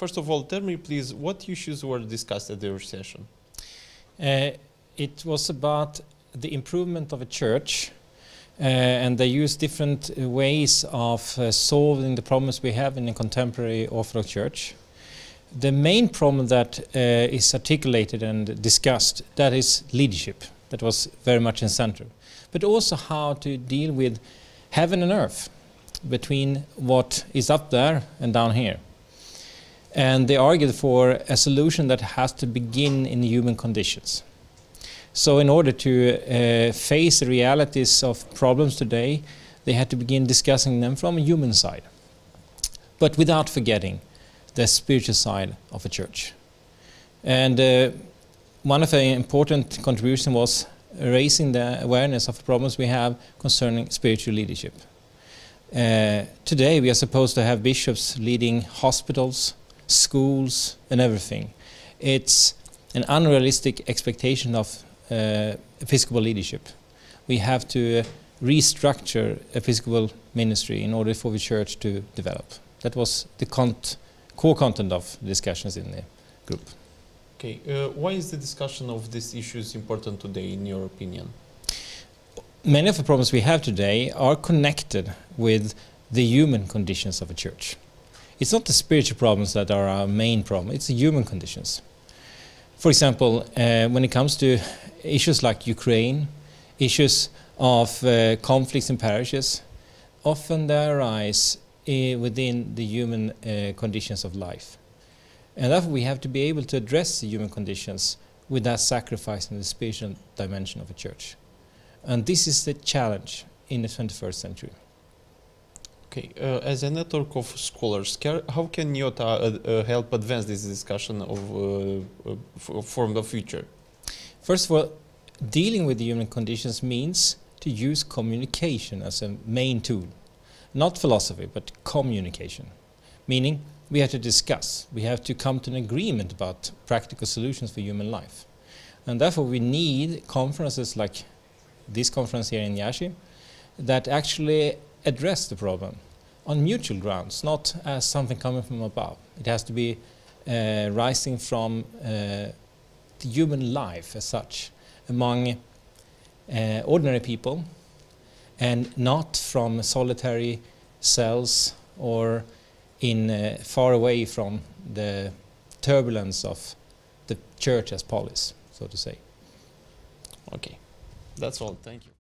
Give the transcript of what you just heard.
First of all, tell me please, what issues were discussed at your session? It was about the improvement of a church, and they used different ways of solving the problems we have in a contemporary Orthodox church. The main problem that is articulated and discussed, that is leadership. That was very much in center. But also how to deal with heaven and earth, between what is up there and down here. And they argued for a solution that has to begin in human conditions. So in order to face the realities of problems today, they had to begin discussing them from a human side, but without forgetting the spiritual side of a church. And one of the important contributions was raising the awareness of the problems we have concerning spiritual leadership. Today we are supposed to have bishops leading hospitals, schools and everything. It's an unrealistic expectation of Episcopal leadership. We have to restructure Episcopal ministry in order for the church to develop. That was the core content of the discussions in the group. Okay, why is the discussion of these issues important today, in your opinion? Many of the problems we have today are connected with the human conditions of a church. It's not the spiritual problems that are our main problem, it's the human conditions. For example, when it comes to issues like Ukraine, issues of conflicts in parishes, often they arise within the human conditions of life. And therefore we have to be able to address the human conditions without sacrificing the spiritual dimension of a church. And this is the challenge in the 21st century. Okay, as a network of scholars, how can IOTA help advance this discussion for the future? First of all, dealing with the human conditions means to use communication as a main tool. Not philosophy, but communication. Meaning, we have to discuss, we have to come to an agreement about practical solutions for human life. And therefore we need conferences like this conference here in Iasi that actually address the problem on mutual grounds, not as something coming from above. It has to be rising from the human life as such, among ordinary people, and not from solitary cells or in far away from the turbulence of the church as polis, so to say. Okay, that's all. Thank you.